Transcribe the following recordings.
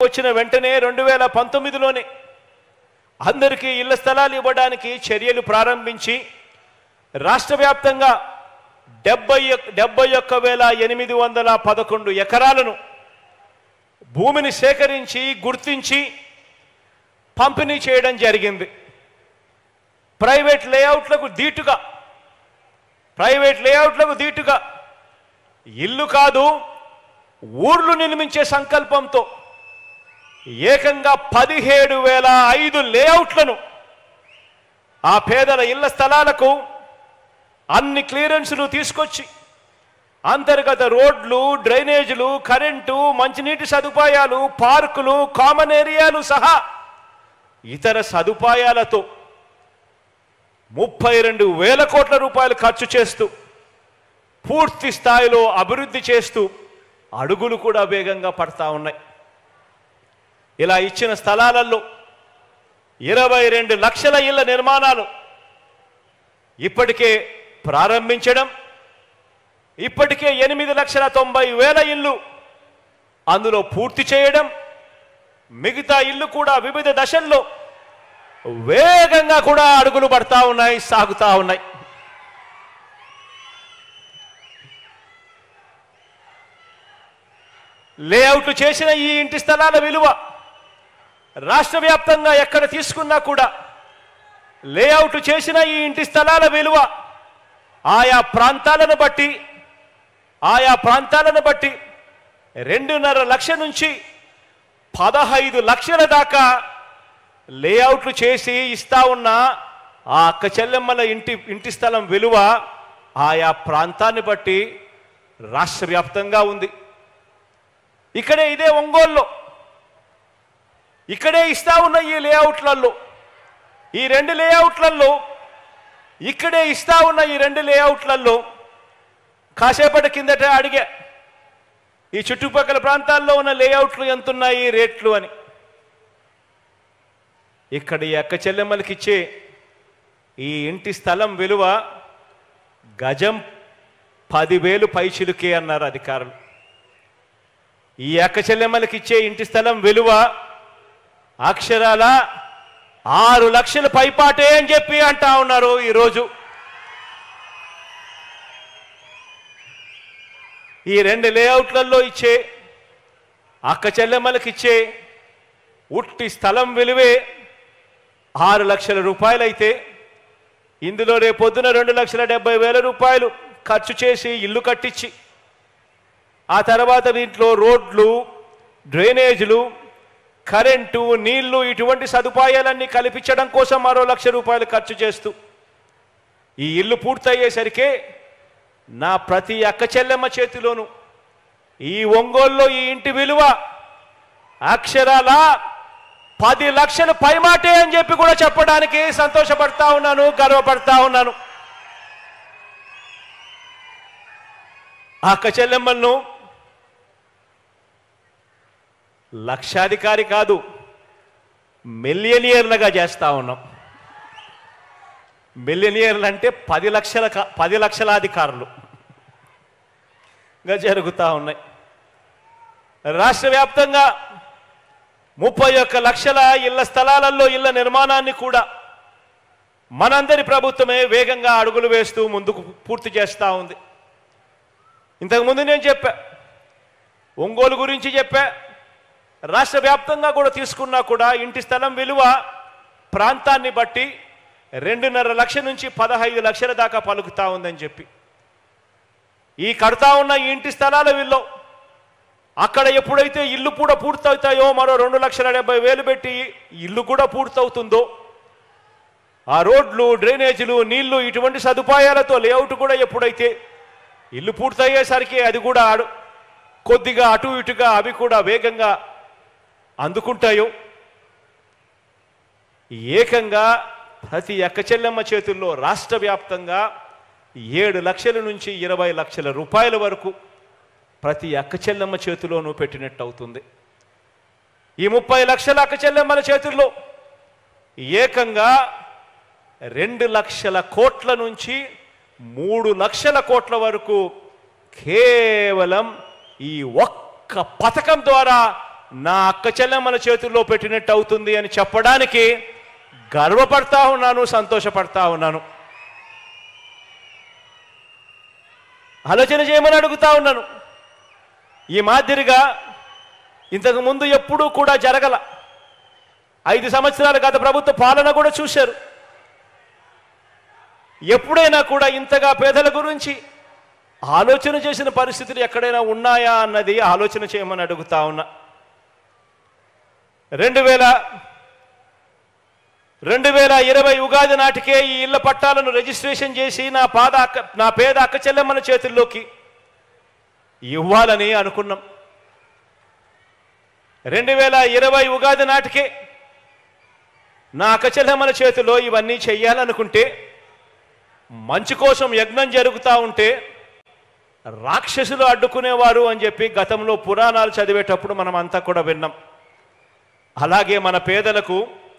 వచ్చిన వెంటనే 2019లోనే అందరికీ ఇళ్ల స్థలాలు ఇవ్వడానికి చర్యలు ప్రారంభించి రాష్ట్ర వ్యాప్తంగా 71,811 ఎకరాలను భూమిని సేకరించి గుర్తించి పంపిణీ చేయడం జరిగింది. ప్రైవేట్ లేఅవుట్లకు దీటుగా ఇల్లు కాదు ఊర్లు నిర్మించే సంకల్పంతో ఏకంగా 17,005 లేఅవుట్లను ఆ పేదల ఇళ్ల స్థలాలకు అన్ని క్లియరెన్సులు తీసుకొచ్చి అంతర్గత రోడ్లు, డ్రైనేజీలు, కరెంటు, మంచినీటి సదుపాయాలు, పార్కులు, కామన్ ఏరియాలు సహా ఇతర సదుపాయాలతో 32,000 కోట్ల రూపాయలు ఖర్చు చేస్తూ పూర్తి స్థాయిలో అభివృద్ధి చేస్తూ అడుగులు కూడా వేగంగా పడతా ఉన్నాయి. ఇలా ఇచ్చిన స్థలాలలో 22 లక్షల ఇళ్ల నిర్మాణాలు ఇప్పటికే ప్రారంభించడం, ఇప్పటికే 8,90,000 ఇళ్ళు అందులో పూర్తి చేయడం, మిగతా ఇళ్ళు కూడా వివిధ దశల్లో వేగంగా కూడా అడుగులు పడతా ఉన్నాయి, సాగుతా ఉన్నాయి. లేఅవుట్లు చేసిన ఈ ఇంటి స్థలాల విలువ రాష్ట్ర వ్యాప్తంగా ఎక్కడ తీసుకున్నా కూడా లేఅవుట్ చేసిన ఈ ఇంటి స్థలాల విలువ ఆయా ప్రాంతాలను బట్టి 2.5 లక్షల నుంచి 15 లక్షల దాకా లేఅవుట్లు చేసి ఇస్తా ఉన్న ఆ అక్క చెల్లెమ్మల ఇంటి స్థలం విలువ ఆయా ప్రాంతాన్ని బట్టి రాష్ట్ర వ్యాప్తంగా ఉంది. ఇక్కడే ఇదే ఒంగోలులో ఇక్కడే ఇస్తా ఉన్న ఈ లేఅవుట్లలో ఈ 2 లేఅవుట్లలో ఇక్కడే ఇస్తా ఉన్న ఈ 2 లేఅవుట్లలో కాసేపటి కిందట అడిగా ఈ చుట్టుపక్కల ప్రాంతాల్లో ఉన్న లేఅవుట్లు ఎంతున్నాయి రేట్లు అని. ఇక్కడ ఈ అక్క చెల్లెమ్మలకి ఇచ్చే ఈ ఇంటి స్థలం విలువ గజం 10,000 పైచిలుకే అన్నారు అధికారులు. ఈ అక్క చెల్లెమ్మలకి ఇచ్చే ఇంటి స్థలం విలువ అక్షరాల 6 లక్షల పైపాటే అని చెప్పి అంటా ఉన్నారు. ఈరోజు ఈ 2 లేఅవుట్లలో ఇచ్చే అక్క చెల్లెమ్మలకి ఇచ్చే ఉట్టి స్థలం విలువే 6 లక్షల రూపాయలు అయితే ఇందులో రేపొద్దున 2,70,000 రూపాయలు ఖర్చు చేసి ఇల్లు కట్టించి ఆ తర్వాత దీంట్లో రోడ్లు, డ్రైనేజీలు, కరెంటు, నీళ్లు ఇటువంటి సదుపాయాలన్నీ కల్పించడం కోసం మరో 1,00,000 రూపాయలు ఖర్చు చేస్తూ ఈ ఇల్లు పూర్తయ్యేసరికే నా ప్రతి అక్క చెల్లెమ్మ చేతిలోనూ ఈ ఒంగోలులో ఈ ఇంటి విలువ అక్షరాల 10 లక్షలు పైమాటే అని చెప్పి కూడా చెప్పడానికి సంతోషపడతా ఉన్నాను, గర్వపడతా ఉన్నాను. అక్క చెల్లెమ్మలను లక్షాధికారి కాదు మిలియనియర్లుగా చేస్తా ఉన్నాం. మిలియనియర్లు అంటే 10 లక్షలాధికారులుగా జరుగుతూ ఉన్నాయి. రాష్ట్ర వ్యాప్తంగా 31 లక్షల ఇళ్ల స్థలాలలో ఇళ్ల నిర్మాణాన్ని కూడా మనందరి ప్రభుత్వమే వేగంగా అడుగులు వేస్తూ ముందుకు పూర్తి చేస్తూ ఉంది. ఇంతకుముందు నేను చెప్పా, ఒంగోలు గురించి చెప్పా, రాష్ట్ర వ్యాప్తంగా కూడా తీసుకున్నా కూడా ఇంటి స్థలం విలువ ప్రాంతాన్ని బట్టి 2.5 లక్షల నుంచి 15 లక్షల దాకా పలుకుతా ఉందని చెప్పి ఈ కడతా ఉన్న ఈ ఇంటి స్థలాల విలువ అక్కడ ఎప్పుడైతే ఇల్లు కూడా పూర్తవుతాయో మరో 2,70,000 పెట్టి ఇల్లు కూడా పూర్తవుతుందో ఆ రోడ్లు, డ్రైనేజీలు, నీళ్లు ఇటువంటి సదుపాయాలతో లేఅవుట్ కూడా ఎప్పుడైతే ఇల్లు పూర్తయ్యేసరికి అది కూడా కొద్దిగా అటు ఇటుగా అవి కూడా వేగంగా అందుకుంటాయో ఏకంగా ప్రతి అక్క చెల్లెమ్మ చేతుల్లో రాష్ట్ర వ్యాప్తంగా 7 లక్షల నుంచి 20 లక్షల రూపాయల వరకు ప్రతి అక్క చెల్లెమ్మ చేతిలోనూ పెట్టినట్టు అవుతుంది. ఈ 30 లక్షల అక్క చెల్లెమ్మల చేతుల్లో ఏకంగా 2 లక్షల కోట్ల నుంచి 3 లక్షల కోట్ల వరకు కేవలం ఈ ఒక్క పథకం ద్వారా నా అక్క చెల్లెమ్మల చేతుల్లో పెట్టినట్టు అవుతుంది అని చెప్పడానికి గర్వపడతా ఉన్నాను, సంతోషపడతా ఉన్నాను. ఆలోచన చేయమని అడుగుతా ఉన్నాను. ఈ మాదిరిగా ఇంతకు ముందు ఎప్పుడూ కూడా జరగల. 5 సంవత్సరాలు గత ప్రభుత్వ పాలన కూడా చూశారు. ఎప్పుడైనా కూడా ఇంతగా పేదల గురించి ఆలోచన చేసిన పరిస్థితులు ఎక్కడైనా ఉన్నాయా అన్నది ఆలోచన చేయమని అడుగుతా ఉన్నా. 2020 ఉగాది నాటికే ఈ ఇళ్ల పట్టాలను రిజిస్ట్రేషన్ చేసి నా పేద అక్క చెల్లెమ్మల చేతుల్లోకి ఇవ్వాలని అనుకున్నాం. 2020 ఉగాది నాటికే నా అక్క చెల్లెమ్మల చేతిలో ఇవన్నీ చెయ్యాలనుకుంటే, మంచి కోసం యజ్ఞం జరుగుతూ ఉంటే రాక్షసులు అడ్డుకునేవారు అని చెప్పి గతంలో పురాణాలు చదివేటప్పుడు మనం అంతా కూడా విన్నాం. అలాగే మన పేదలకు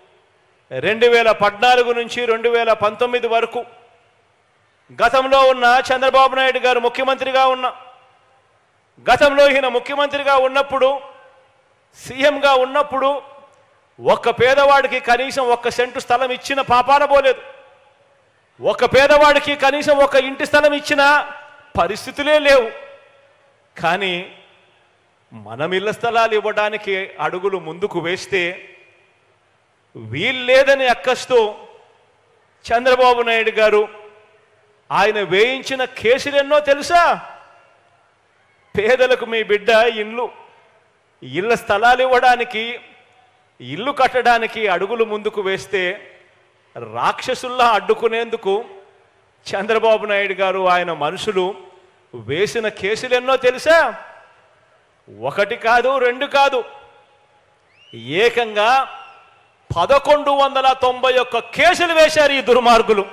2014 నుంచి 2019 వరకు గతంలో ఉన్న చంద్రబాబు నాయుడు గారు ముఖ్యమంత్రిగా గతంలో ఈయన ముఖ్యమంత్రిగా ఉన్నప్పుడు, సీఎంగా ఉన్నప్పుడు ఒక్క పేదవాడికి కనీసం 1 సెంటు స్థలం ఇచ్చిన పాపాన పోలేదు. ఒక పేదవాడికి కనీసం 1 ఇంటి స్థలం ఇచ్చిన పరిస్థితులే లేవు. కానీ మనం ఇళ్ల స్థలాలు ఇవ్వడానికి అడుగులు ముందుకు వేస్తే వీల్లేదని అక్కస్తూ చంద్రబాబు నాయుడు గారు ఆయన వేయించిన కేసులు ఎన్నో తెలుసా? పేదలకు మీ బిడ్డ ఇళ్ల స్థలాలు ఇవ్వడానికి, ఇల్లు కట్టడానికి అడుగులు ముందుకు వేస్తే రాక్షసుల్లా అడ్డుకునేందుకు చంద్రబాబు నాయుడు గారు ఆయన మనుషులు వేసిన కేసులు ఎన్నో తెలుసా? 1 కాదు 2 కాదు, ఏకంగా 1191 కేసులు వేశారు ఈ దుర్మార్గులు.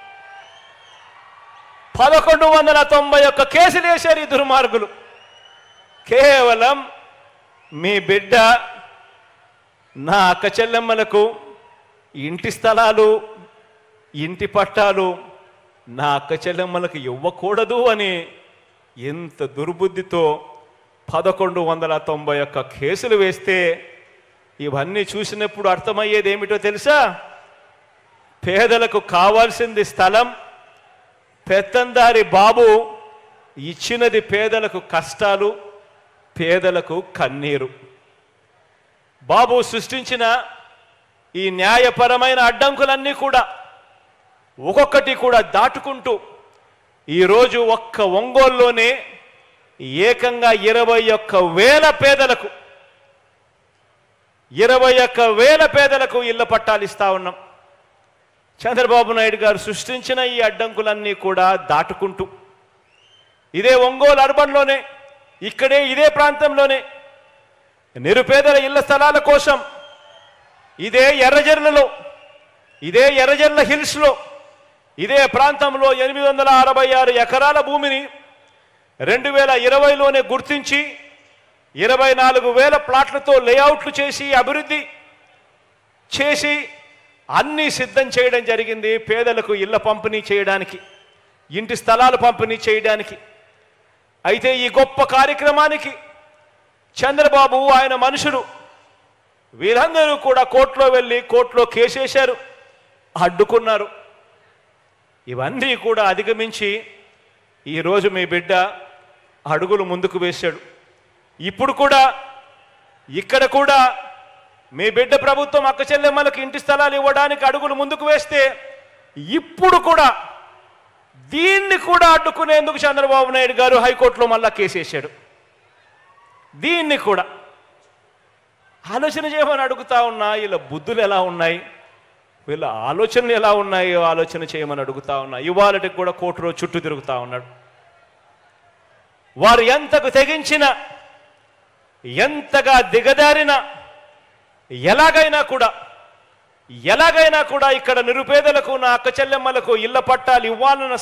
1191 కేసులు వేశారు ఈ దుర్మార్గులు. కేవలం మీ బిడ్డ నా అక్క చెల్లెమ్మలకు ఇంటి స్థలాలు, ఇంటి పట్టాలు నా అక్క చెల్లెమ్మలకు ఇవ్వకూడదు అని ఎంత దుర్బుద్ధితో 1191 కేసులు వేస్తే, ఇవన్నీ చూసినప్పుడు అర్థమయ్యేది ఏమిటో తెలుసా? పేదలకు కావాల్సింది స్థలం, పెత్తందారి బాబు ఇచ్చినది పేదలకు కష్టాలు, పేదలకు కన్నీరు. బాబు సృష్టించిన ఈ న్యాయపరమైన అడ్డంకులన్నీ కూడా ఒక్కొక్కటి కూడా దాటుకుంటూ ఈరోజు ఒక్క ఒంగోలులోనే ఏకంగా 21,000 పేదలకు 21,000 పేదలకు ఇళ్ల పట్టాలు ఇస్తా ఉన్నాం. చంద్రబాబు నాయుడు గారు సృష్టించిన ఈ అడ్డంకులన్నీ కూడా దాటుకుంటూ ఇదే ఒంగోలు అర్బన్లోనే, ఇదే ప్రాంతంలోనే నిరుపేదల ఇళ్ల స్థలాల కోసం ఇదే ఎర్రజర్ల హిల్స్లో ఇదే ప్రాంతంలో 866 ఎకరాల భూమిని 2020లోనే గుర్తించి 24,000 ప్లాట్లతో లేఅవుట్లు చేసి అభివృద్ధి చేసి అన్నీ సిద్ధం చేయడం జరిగింది. పేదలకు ఇళ్ల పంపిణీ చేయడానికి, ఇంటి స్థలాలు పంపిణీ చేయడానికి. అయితే ఈ గొప్ప కార్యక్రమానికి చంద్రబాబు ఆయన మనుషులు వీరందరూ కూడా కోర్టులో వెళ్ళి కోర్టులో కేసేశారు, అడ్డుకున్నారు. ఇవన్నీ కూడా అధిగమించి ఈరోజు మీ బిడ్డ అడుగులు ముందుకు వేశాడు. ఇప్పుడు కూడా ఇక్కడ కూడా మీ బిడ్డ ప్రభుత్వం అక్క చెల్లెమ్మలకు ఇంటి స్థలాలు ఇవ్వడానికి అడుగులు ముందుకు వేస్తే, ఇప్పుడు కూడా దీన్ని కూడా అడ్డుకునేందుకు చంద్రబాబు నాయుడు గారు హైకోర్టులో మళ్ళా కేసేశాడు. దీన్ని కూడా ఆలోచన చేయమని అడుగుతా ఉన్నా. వీళ్ళ బుద్ధులు ఎలా ఉన్నాయి, వీళ్ళ ఆలోచనలు ఎలా ఉన్నాయో ఆలోచన చేయమని అడుగుతా ఉన్నా. ఇవాళకి కూడా కోర్టులో చుట్టూ తిరుగుతూ ఉన్నాడు. వారు ఎంతకు తెగించిన, ఎంతగా దిగదారిన, ఎలాగైనా కూడా ఇక్కడ నిరుపేదలకు, నా అక్క చెల్లెమ్మలకు ఇళ్ల పట్టాలు ఇవ్వాలన్న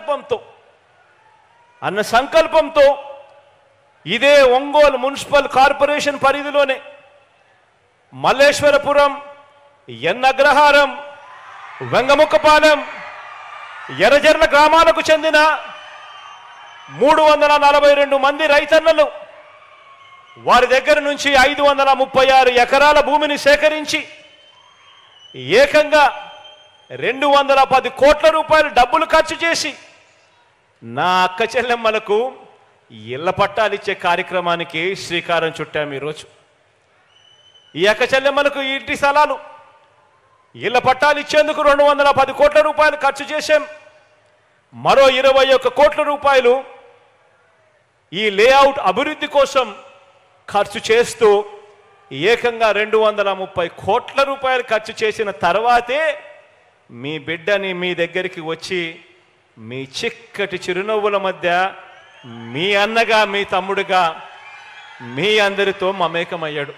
సంకల్పంతో ఇదే ఒంగోలు మున్సిపల్ కార్పొరేషన్ పరిధిలోనే మల్లేశ్వరపురం, ఎన్నగ్రహారం, వెంగముక్కపాలెం, ఎర్రజర్ల గ్రామాలకు చెందిన 342 మంది రైతన్నలు వారి దగ్గర నుంచి 536 ఎకరాల భూమిని సేకరించి ఏకంగా 210 కోట్ల రూపాయలు డబ్బులు ఖర్చు చేసి నా అక్క చెల్లెమ్మలకు ఇళ్ల పట్టాలు ఇచ్చే కార్యక్రమానికి శ్రీకారం చుట్టాము ఈరోజు. ఈ అక్క చెల్లెమ్మలకు ఇంటి స్థలాలు ఇళ్ల పట్టాలు ఇచ్చేందుకు 210 కోట్ల రూపాయలు ఖర్చు చేశాం. మరో 21 కోట్ల రూపాయలు ఈ లేఅవుట్ అభివృద్ధి కోసం ఖర్చు చేస్తూ ఏకంగా 230 కోట్ల రూపాయలు ఖర్చు చేసిన తర్వాతే మీ బిడ్డని మీ దగ్గరికి వచ్చి మీ చిక్కటి చిరునవ్వుల మధ్య మీ అన్నగా మీ తమ్ముడుగా మీ అందరితో మమేకమయ్యాడు.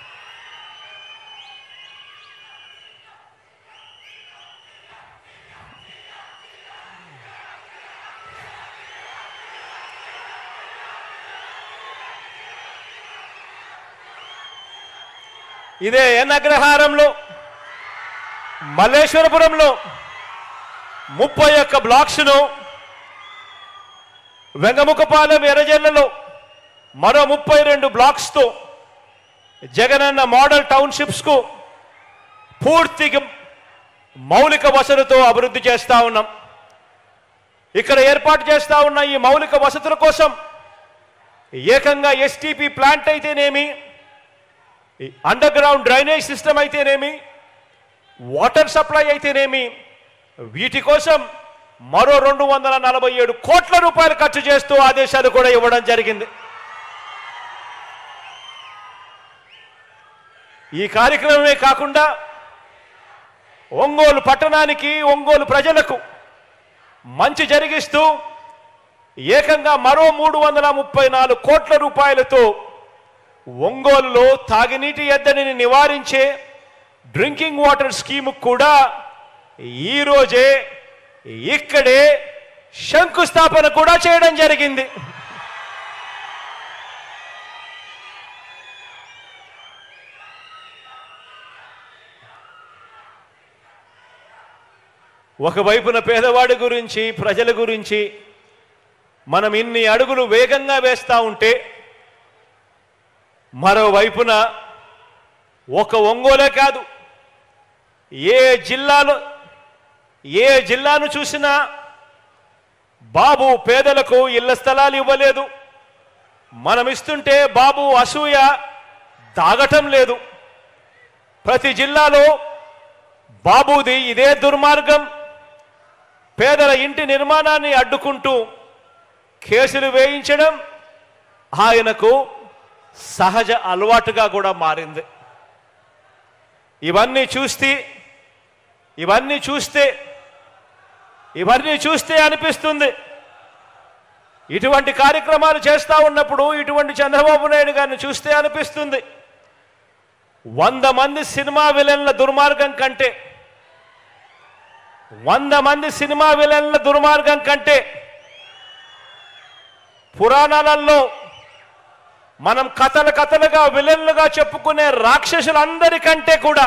ఇదే ఎన్ అగ్రహారంలో మల్లేశ్వరపురంలో 31 బ్లాక్స్ను, వెంగముఖపాలెం ఎర్రజల్లలో మరో 32 బ్లాక్స్తో జగనన్న మోడల్ టౌన్షిప్స్కు పూర్తిగా మౌలిక వసతులతో అభివృద్ధి చేస్తూ ఉన్నాం. ఇక్కడ ఏర్పాటు చేస్తూ ఉన్న ఈ మౌలిక వసతుల కోసం ఏకంగా ఎస్టీపీ ప్లాంట్ అయితేనేమి, అండర్ గ్రౌండ్ డ్రైనేజ్ సిస్టమ్ అయితేనేమి, వాటర్ సప్లై అయితేనేమి, వీటి కోసం మరో 247 కోట్ల రూపాయలు ఖర్చు చేస్తూ ఆదేశాలు కూడా ఇవ్వడం జరిగింది. ఈ కార్యక్రమమే కాకుండా ఒంగోలు పట్టణానికి, ఒంగోలు ప్రజలకు మంచి జరిగిస్తూ ఏకంగా మరో 334 కోట్ల రూపాయలతో ఒంగోలులో తాగునీటి ఎద్దడిని నివారించే డ్రింకింగ్ వాటర్ స్కీమ్ కూడా ఈరోజే ఇక్కడే శంకుస్థాపన కూడా చేయడం జరిగింది. ఒకవైపున పేదవాడి గురించి, ప్రజల గురించి మనం ఇన్ని అడుగులు వేగంగా వేస్తూ ఉంటే, మరోవైపున ఒక ఒంగోలే కాదు, ఏ జిల్లాను చూసినా బాబు పేదలకు ఇళ్ల స్థలాలు ఇవ్వలేదు, మనం ఇస్తుంటే బాబు అసూయ దాగటం లేదు. ప్రతి జిల్లాలో బాబుది ఇదే దుర్మార్గం. పేదల ఇంటి నిర్మాణాన్ని అడ్డుకుంటూ కేసులు వేయించడం ఆయనకు సహజ అలవాటుగా కూడా మారింది. ఇవన్నీ చూస్తే అనిపిస్తుంది, ఇటువంటి కార్యక్రమాలు చేస్తూ ఉన్నప్పుడు, ఇటువంటి చంద్రబాబు నాయుడు గారిని చూస్తే అనిపిస్తుంది, 100 మంది సినిమా విలన్ల దుర్మార్గం కంటే 100 మంది సినిమా విలన్ల దుర్మార్గం కంటే పురాణాలలో మనం కథలుగా విలన్లుగా చెప్పుకునే రాక్షసులందరికంటే కూడా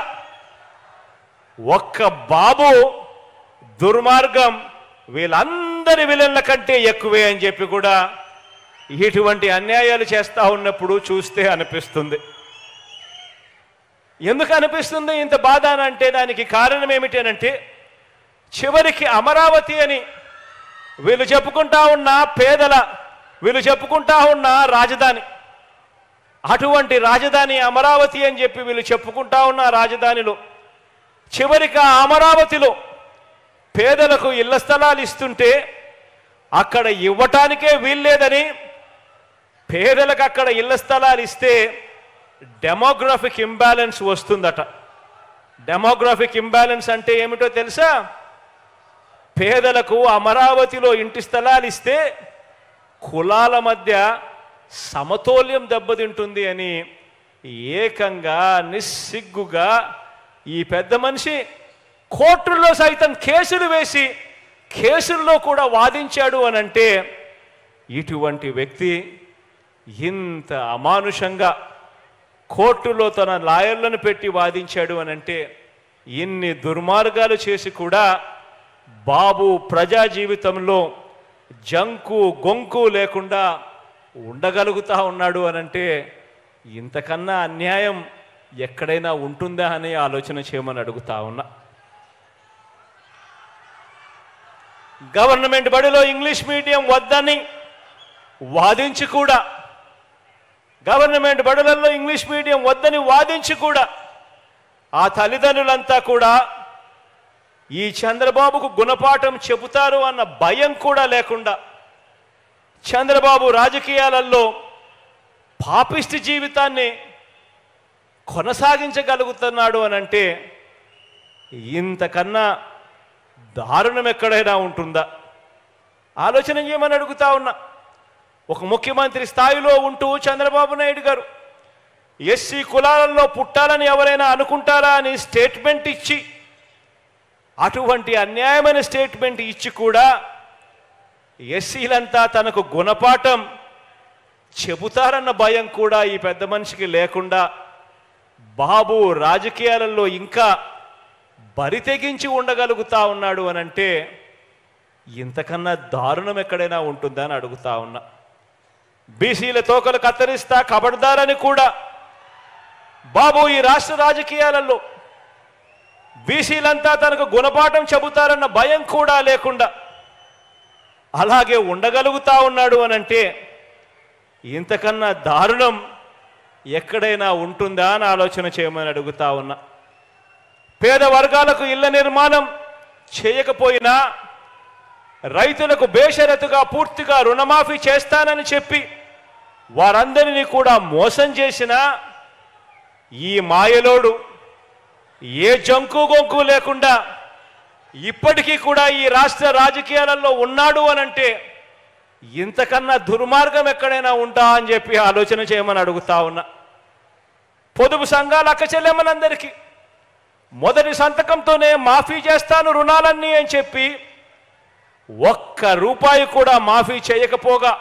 ఒక్క బాబు దుర్మార్గం వీళ్ళందరి విలన్ల కంటే ఎక్కువే అని చెప్పి కూడా ఇటువంటి అన్యాయాలు చేస్తూ ఉన్నప్పుడు చూస్తే అనిపిస్తుంది. ఎందుకు అనిపిస్తుంది ఇంత బాధ అంటే దానికి కారణం ఏమిటంటే, చివరికి అమరావతి అని వీళ్ళు చెప్పుకుంటా ఉన్న వీళ్ళు చెప్పుకుంటా ఉన్న రాజధాని, అటువంటి రాజధాని అమరావతి అని చెప్పి వీళ్ళు చెప్పుకుంటా ఉన్న రాజధానిలో చివరికి అమరావతిలో పేదలకు ఇళ్ల స్థలాలు ఇస్తుంటే అక్కడ ఇవ్వటానికే వీల్లేదని, పేదలకు అక్కడ ఇళ్ల స్థలాలు ఇస్తే డెమోగ్రాఫిక్ ఇంబ్యాలెన్స్ వస్తుందట. డెమోగ్రాఫిక్ ఇంబ్యాలెన్స్ అంటే ఏమిటో తెలుసా? పేదలకు అమరావతిలో ఇంటి స్థలాలు ఇస్తే కులాల మధ్య సమతౌల్యం దెబ్బతింటుంది అని ఏకంగా నిస్సిగ్గుగా ఈ పెద్ద మనిషి కోర్టుల్లో సైతం కేసులు వేసి కేసుల్లో కూడా వాదించాడు అనంటే, ఇటువంటి వ్యక్తి ఇంత అమానుషంగా కోర్టులో తన లాయర్లను పెట్టి వాదించాడు అనంటే, ఇన్ని దుర్మార్గాలు చేసి కూడా బాబు ప్రజా జీవితంలో జంకు గొంకు లేకుండా ఉండగలుగుతా ఉన్నాడు అనంటే ఇంతకన్నా అన్యాయం ఎక్కడైనా ఉంటుందా అని ఆలోచన చేయమని అడుగుతా ఉన్నా. గవర్నమెంట్ బడిలో ఇంగ్లీష్ మీడియం వద్దని వాదించి కూడా, గవర్నమెంట్ బడులలో ఇంగ్లీష్ మీడియం వద్దని వాదించి కూడా ఆ తల్లిదండ్రులంతా కూడా ఈ చంద్రబాబుకు గుణపాఠం చెబుతారు అన్న భయం కూడా లేకుండా చంద్రబాబు రాజకీయాలలో పాపిష్టి జీవితాన్ని కొనసాగించగలుగుతున్నాడు అని అంటే ఇంతకన్నా దారుణం ఎక్కడైనా ఉంటుందా? ఆలోచన చేయమని అడుగుతా ఉన్నా. ఒక ముఖ్యమంత్రి స్థాయిలో ఉంటూ చంద్రబాబు నాయుడు గారు ఎస్సీ కులాలలో పుట్టాలని ఎవరైనా అనుకుంటారా అని స్టేట్మెంట్ ఇచ్చి, అటువంటి అన్యాయమైన స్టేట్మెంట్ ఇచ్చి కూడా ఎస్సీలంతా తనకు గుణపాఠం చెబుతారన్న భయం కూడా ఈ పెద్ద మనిషికి లేకుండా బాబు రాజకీయాలలో ఇంకా బరి తెగించి ఉండగలుగుతా ఉన్నాడు అని అంటే ఇంతకన్నా దారుణం ఎక్కడైనా ఉంటుందా అని అడుగుతా ఉన్నా. బీసీల తోకలు కత్తిరిస్తా కబడ్దారని కూడా బాబు ఈ రాష్ట్ర రాజకీయాలలో బీసీలంతా తనకు గుణపాఠం చెబుతారన్న భయం కూడా లేకుండా అలాగే ఉండగలుగుతా ఉన్నాడు అని అంటే ఇంతకన్నా దారుణం ఎక్కడైనా ఉంటుందా అని ఆలోచన చేయమని అడుగుతా ఉన్నా. పేద వర్గాలకు ఇళ్ల నిర్మాణం చేయకపోయినా రైతులకు బేషరతుగా పూర్తిగా రుణమాఫీ చేస్తానని చెప్పి వారందరినీ కూడా మోసం చేసిన ఈ మాయలోడు ఏ జంకు గొంకు లేకుండా ఇప్పటికీ కూడా ఈ రాష్ట్ర రాజకీయాలలో ఉన్నాడు అనంటే ఇంతకన్నా దుర్మార్గం ఎక్కడైనా ఉంటా అని చెప్పి ఆలోచన చేయమని అడుగుతా ఉన్నా. పొదుపు సంఘాల అక్క చెల్లెమ్మలందరికీ మొదటి సంతకంతోనే మాఫీ చేస్తాను రుణాలన్నీ అని చెప్పి ఒక్క రూపాయి కూడా మాఫీ చేయకపోగా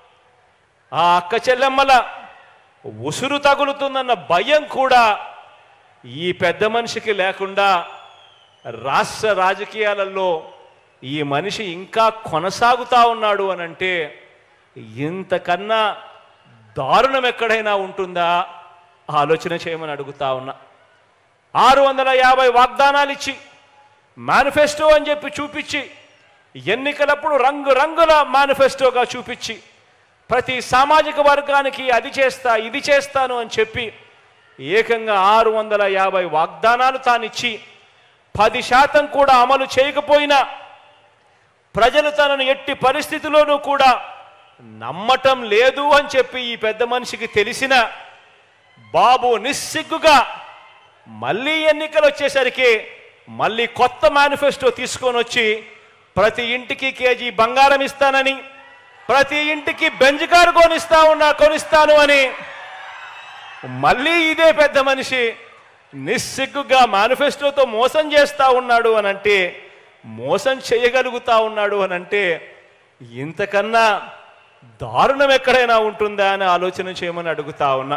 ఆ అక్క చెల్లెమ్మల ఉసురు తగులుతుందన్న భయం కూడా ఈ పెద్ద మనిషికి లేకుండా రాష్ట్ర రాజకీయాలలో ఈ మనిషి ఇంకా కొనసాగుతా ఉన్నాడు అని అంటే ఇంతకన్నా దారుణం ఎక్కడైనా ఉంటుందా ఆలోచన చేయమని అడుగుతా ఉన్నా. 650 వాగ్దానాలు ఇచ్చి మేనిఫెస్టో అని చెప్పి చూపించి ఎన్నికలప్పుడు రంగురంగుల మేనిఫెస్టోగా చూపించి ప్రతి సామాజిక వర్గానికి అది చేస్తా ఇది చేస్తాను అని చెప్పి ఏకంగా 650 వాగ్దానాలు తానిచ్చి 10% కూడా అమలు చేయకపోయినా ప్రజలు తనను ఎట్టి పరిస్థితిలోనూ కూడా నమ్మటం లేదు అని చెప్పి ఈ పెద్ద మనిషికి తెలిసిన బాబు నిస్సిగ్గుగా మళ్ళీ ఎన్నికలు వచ్చేసరికి మళ్ళీ కొత్త మేనిఫెస్టో తీసుకొని వచ్చి ప్రతి ఇంటికి కేజీ బంగారం ఇస్తానని, ప్రతి ఇంటికి బెంజ్ కారు కొనిస్తాను అని మళ్ళీ ఇదే పెద్ద మనిషి నిస్సిగ్గుగా మేనిఫెస్టోతో మోసం చేస్తా ఉన్నాడు అని అంటే, మోసం చేయగలుగుతా ఉన్నాడు అని అంటే ఇంతకన్నా దారుణం ఎక్కడైనా ఉంటుందా అని ఆలోచన చేయమని అడుగుతా ఉన్నా.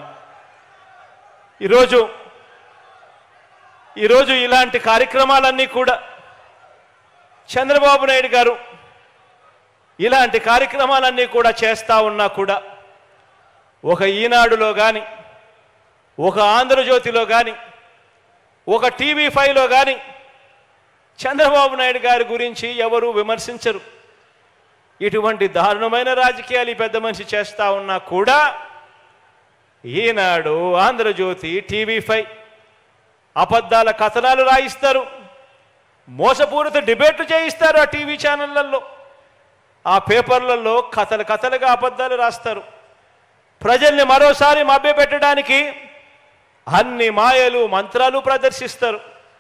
ఈరోజు ఇలాంటి కార్యక్రమాలన్నీ కూడా చంద్రబాబు నాయుడు గారు ఇలాంటి కార్యక్రమాలన్నీ కూడా చేస్తూ ఉన్నా కూడా ఒక ఈనాడులో కానీ, ఒక ఆంధ్రజ్యోతిలో కానీ, ఒక టీవీ5లో కానీ చంద్రబాబు నాయుడు గారి గురించి ఎవరు విమర్శించరు. ఇటువంటి దారుణమైన రాజకీయాలు ఈ పెద్ద మనిషి చేస్తూ ఉన్నా కూడా ఈనాడు, ఆంధ్రజ్యోతి, టీవీ5 అబద్ధాల కథనాలు రాయిస్తారు, మోసపూరిత డిబేట్లు చేయిస్తారు. ఆ టీవీ ఛానళ్లలో, ఆ పేపర్లలో కథలుగా అబద్ధాలు రాస్తారు. ప్రజల్ని మరోసారి మభ్యపెట్టడానికి అన్ని మాయలు మంత్రాలు ప్రదర్శిస్తారు.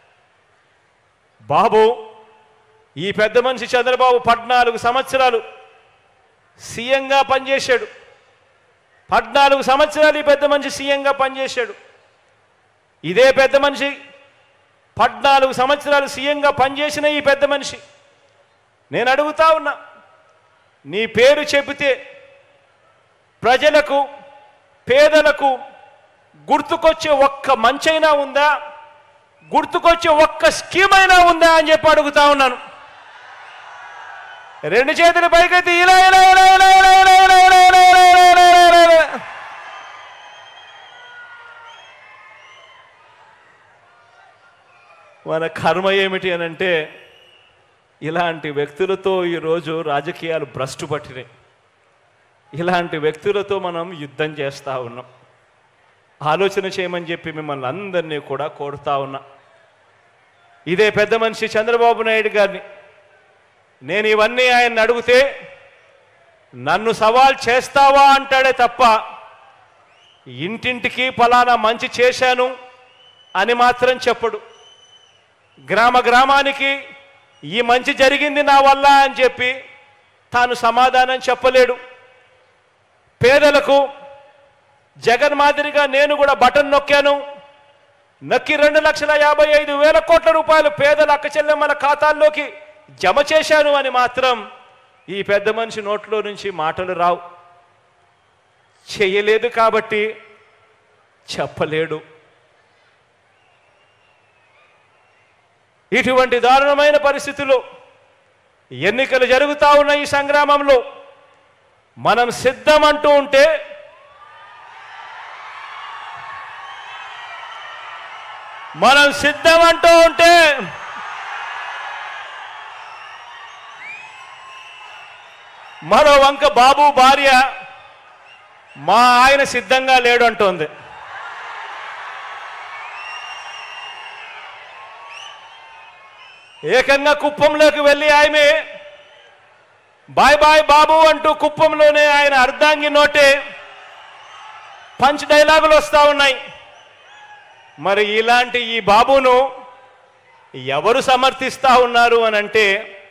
బాబు ఈ పెద్ద మనిషి చంద్రబాబు 14 సంవత్సరాలు సీఎంగా పనిచేశాడు. 14 సంవత్సరాలు ఈ పెద్ద మనిషి సీఎంగా పనిచేశాడు. ఇదే పెద్ద మనిషి 14 సంవత్సరాలు సీఎంగా పనిచేసిన ఈ పెద్ద మనిషి నేను అడుగుతా ఉన్నా, నీ పేరు చెబితే ప్రజలకు, పేదలకు గుర్తుకొచ్చే ఒక్క మంచైనా ఉందా, గుర్తుకొచ్చే ఒక్క స్కీమ్ అయినా ఉందా అని చెప్పి అడుగుతా ఉన్నాను. 2 చేతులు పైకెత్తి ఇలా ఇలా ఇలా ఇలా ఇలా ఇలా ఇలా ఇలా ఇలా ఇలా ఇలా మన కర్మ ఏమిటి అని అంటే ఇలాంటి వ్యక్తులతో ఈరోజు రాజకీయాలు భ్రష్టు పట్టినాయి. ఇలాంటి వ్యక్తులతో మనం యుద్ధం చేస్తూ ఉన్నాం. ఆలోచన చేయమని చెప్పి మిమ్మల్ని అందరినీ కూడా కోరుతా ఉన్నా. ఇదే పెద్ద మనిషి చంద్రబాబు నాయుడు గారిని నేను ఇవన్నీ ఆయన అడిగితే నన్ను సవాల్ చేస్తావా అంటాడే తప్ప ఇంటింటికి ఫలానా మంచి చేశాను అని మాత్రం చెప్పడు. గ్రామ గ్రామానికి ఈ మంచి జరిగింది నా వల్ల అని చెప్పి తాను సమాధానం చెప్పలేడు. పేదలకు జగన్ మాదిరిగా నేను కూడా బటన్ నొక్కాను, నొక్కి 2,55,000 కోట్ల రూపాయలు పేదల అక్క చెల్లెమ్మల ఖాతాల్లోకి జమ చేశాను అని మాత్రం ఈ పెద్ద మనిషి నోట్లో నుంచి మాటలు రావు. చేయలేదు కాబట్టి చెప్పలేడు. ఇటువంటి దారుణమైన పరిస్థితుల్లో ఎన్నికలు జరుగుతూ ఉన్న ఈ సంగ్రామంలో మనం సిద్ధమంటూ ఉంటే మరో వంక బాబు భార్య మా ఆయన సిద్ధంగా లేడు అంటోంది. ఏకంగా కుప్పంలోకి వెళ్ళి ఆమె బాయ్ బాయ్ బాబు అంటూ కుప్పంలోనే ఆయన అర్ధాంగి నోటే పంచ్ డైలాగులు వస్తూ ఉన్నాయి. మరి ఇలాంటి ఈ బాబును ఎవరు సమర్థిస్తూ ఉన్నారు అని అంటే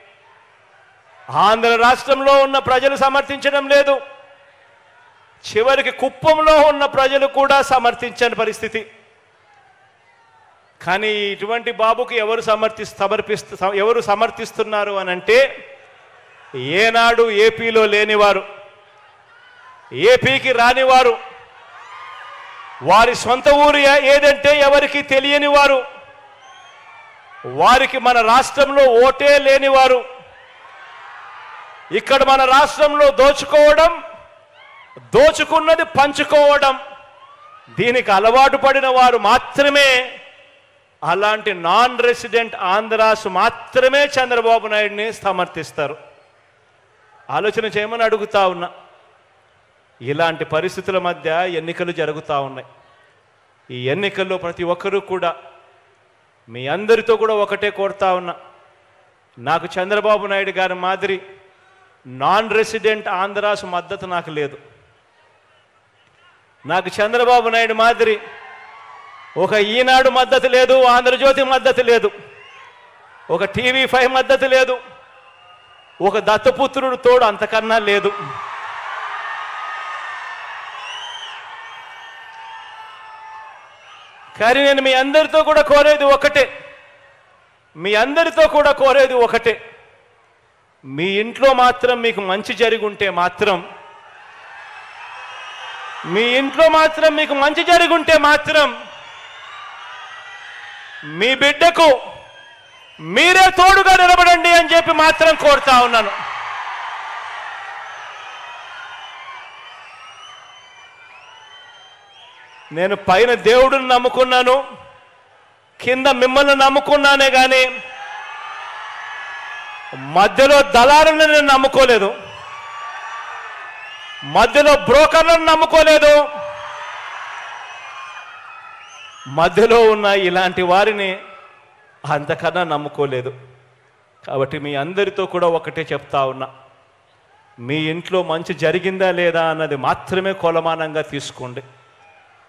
ఆంధ్ర రాష్ట్రంలో ఉన్న ప్రజలు సమర్థించడం లేదు. చివరికి కుప్పంలో ఉన్న ప్రజలు కూడా సమర్థించని పరిస్థితి. కానీ ఇటువంటి బాబుకి ఎవరు సమర్థిస్తున్నారు అని అంటే ఏనాడు ఏపీలో లేనివారు, ఏపీకి రానివారు, వారి సొంత ఊరు ఏదంటే ఎవరికి తెలియని వారు, వారికి మన రాష్ట్రంలో ఓటే లేనివారు, ఇక్కడ మన రాష్ట్రంలో దోచుకోవడం, దోచుకున్నది పంచుకోవడం దీనికి అలవాటు పడిన వారు మాత్రమే, అలాంటి నాన్ రెసిడెంట్ ఆంధ్రాస్ మాత్రమే చంద్రబాబు నాయుడిని సమర్థిస్తారు. ఆలోచన చేయమని అడుగుతా ఉన్నా. ఇలాంటి పరిస్థితుల మధ్య ఎన్నికలు జరుగుతూ ఉన్నాయి. ఈ ఎన్నికల్లో ప్రతి ఒక్కరూ కూడా మీ అందరితో కూడా ఒకటే కోరుతా ఉన్నా, నాకు చంద్రబాబు నాయుడు గారి మాదిరి నాన్ రెసిడెంట్ ఆంధ్రాస్ మద్దతు నాకు లేదు. నాకు చంద్రబాబు నాయుడు మాదిరి ఒక ఈనాడు మద్దతు లేదు, ఆంధ్రజ్యోతి మద్దతు లేదు, ఒక TV5 మద్దతు లేదు, ఒక దత్తపుత్రుడు తోడు అంతకన్నా లేదు. కానీ నేను మీ అందరితో కూడా కోరేది ఒకటే, మీ ఇంట్లో మాత్రం మీకు మంచి జరిగి ఉంటే మాత్రం మీ బిడ్డకు మీరే తోడుగా నిలబడండి అని చెప్పి మాత్రం కోరుతా ఉన్నాను. నేను పైన దేవుడిని నమ్ముకున్నాను, కింద మిమ్మల్ని నమ్ముకున్నానే కానీ మధ్యలో దళారులను నేను నమ్ముకోలేదు, మధ్యలో బ్రోకర్లను నమ్ముకోలేదు, మధ్యలో ఉన్న ఇలాంటి వారిని అంతకన్నా నమ్ముకోలేదు. కాబట్టి మీ అందరితో కూడా ఒకటే చెప్తా ఉన్నా, మీ ఇంట్లో మంచి జరిగిందా లేదా అన్నది మాత్రమే కొలమానంగా తీసుకోండి.